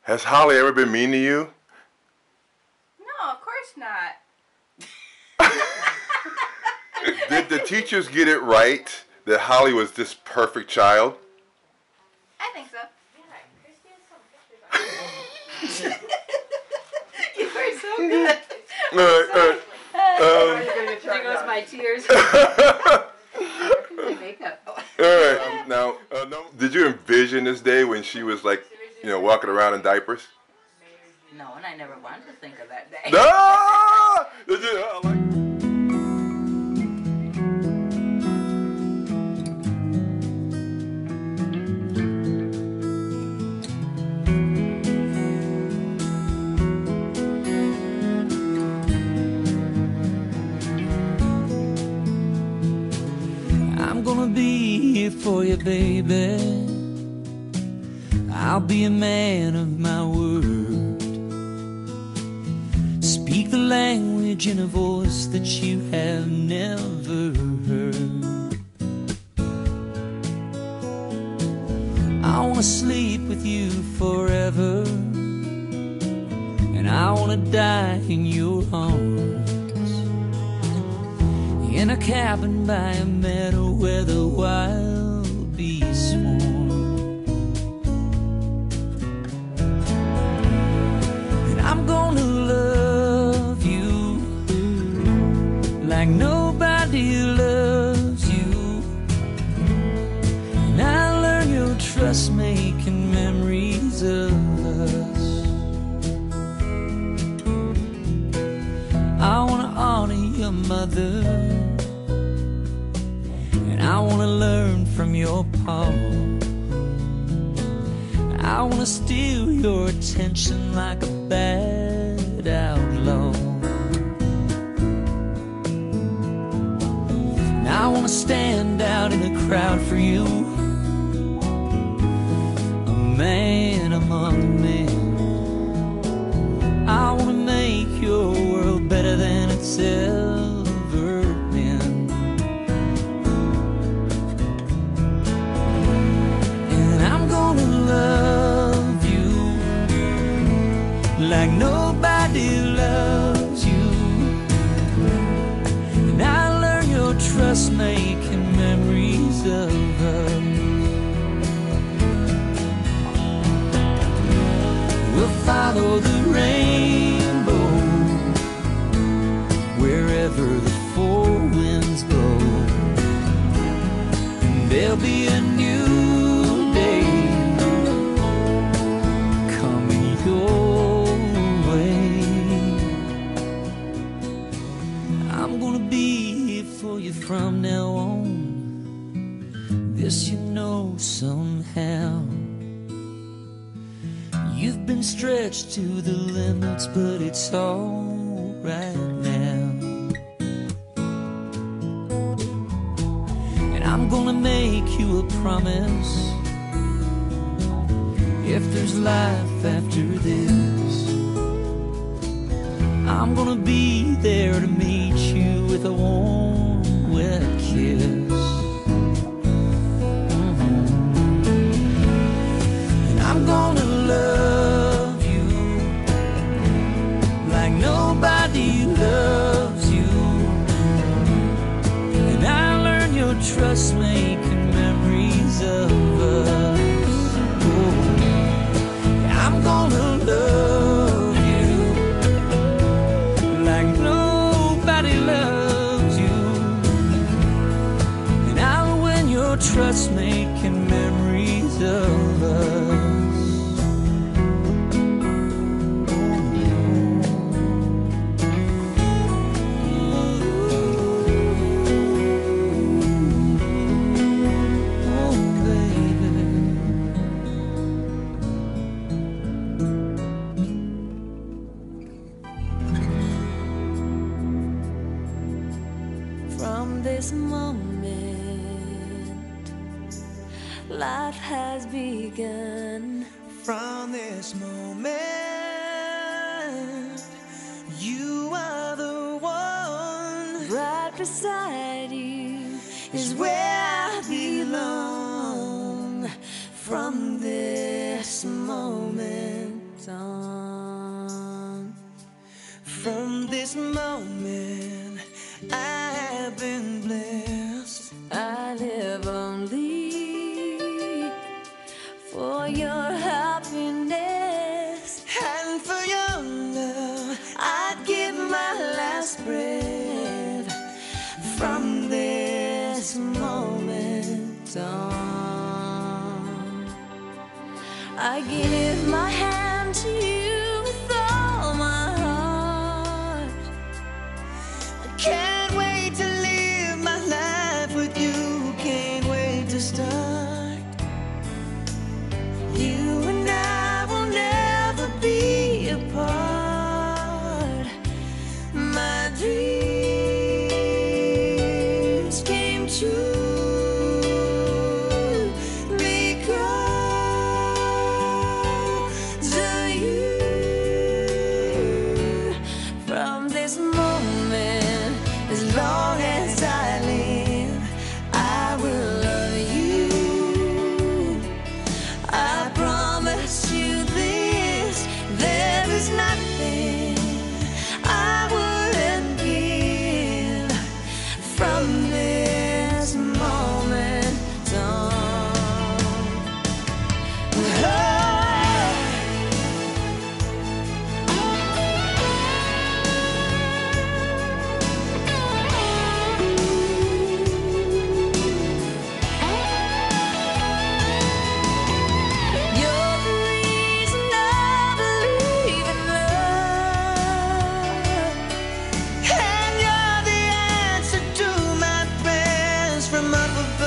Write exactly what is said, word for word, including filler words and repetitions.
Has Holly ever been mean to you? No, of course not. Did the teachers get it right that Holly was this perfect child? I think so. You are so good. Uh, uh, um, There goes my tears. Makeup. All right. Um, now, uh, no, did you envision this day when she was like, you know, walking around in diapers? No, and I never wanted to think of that day. No! Did you, uh, like I'm gonna be here for you, baby. I'll be a man of my word. Speak the language in a voice that you have never heard. I wanna sleep with you forever, and I wanna die in your arms, in a cabin by a meadow where the wild bees swarm. And I'm gonna love you like nobody loves you, and I learn your trust making memories of us. I wanna honor your mother, I wanna learn from your paw. I wanna steal your attention like a bad outlaw. And I wanna stand out in the crowd for you, a man among men. I wanna make your world better than it's ever been. Love you like nobody loves you, and I learn your trust making memories of us. We'll follow the rainbow wherever the four winds blow, and there'll be a new day your way. I'm gonna be here for you from now on. This you know somehow. You've been stretched to the limits, but it's all right now. And I'm gonna make you a promise. If there's life after this, I'm gonna be there to meet you with a warm, wet kiss. Mm-hmm. And I'm gonna love you like nobody loves you, and I learn your trust making memories of us. I'm gonna love you like nobody loves you, and I'll win your trust making memories of us. This moment, life has begun. From this moment, you are the one. Right beside you is where I belong. From this moment, on. From this moment, I have been blessed. I live only for your happiness and for your love. I'd give my last breath. From this moment on, I give my hand to you with all my heart. I can't wait to live my life with you. Can't wait to start. You and I will never be apart. My dreams came true. From up above.